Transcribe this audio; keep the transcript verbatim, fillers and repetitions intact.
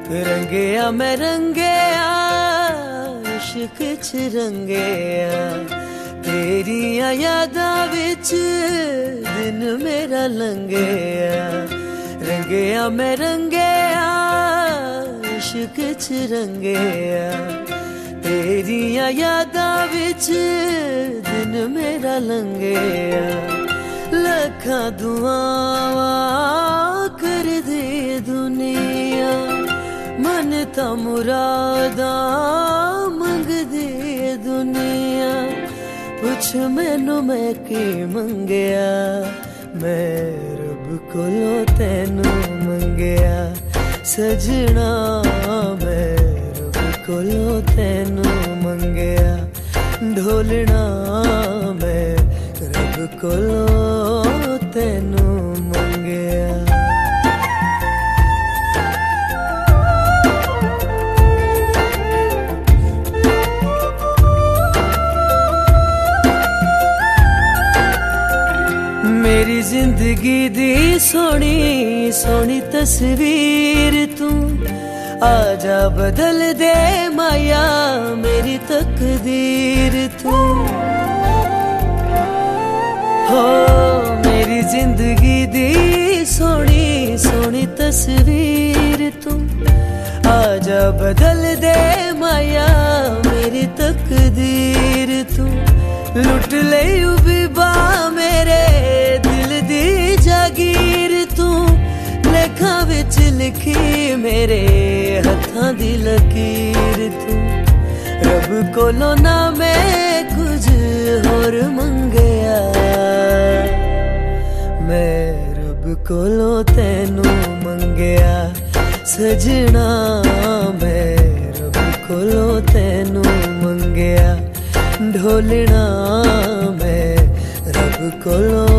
रंगेया मैं रंगेया इश्क च रंगेया तेरिया यादां विच दिन मेरा लंघेया। रंगेया मैं रंगेया इश्क च रंगेया तेरिया यादां विच दिन मेरा लंघेया। लखां दुआवां कर दे दुनिया मन ता मुरादां मंग दे दुनिया। पुछ मैनू मैं की मंगया मैं रब कोलों तैनू मंगया। सजना मैं रब कोलों तैनू मंगया। ढोलना मैं रब कोलों तैनू मंगया। मेरी जिंदगी दी सोनी सोनी तस्वीर तू आजा बदल दे माया मेरी तकदीर तू। हो मेरी जिंदगी दी सोनी सोनी तस्वीर तू आजा बदल दे माया मेरी तकदीर तू। लुट ले उबीबा मेरे दिल दी जागीर तू। लेखा विच लिखी मेरे हत्थां दी लकीर तू। रब कोलों ना मैं कुछ होर मंगया मैं रब कोलों तैनू मंगया। सजना मैं रब कोलों तैनू मंगया। ढोलना मैं रब कोलों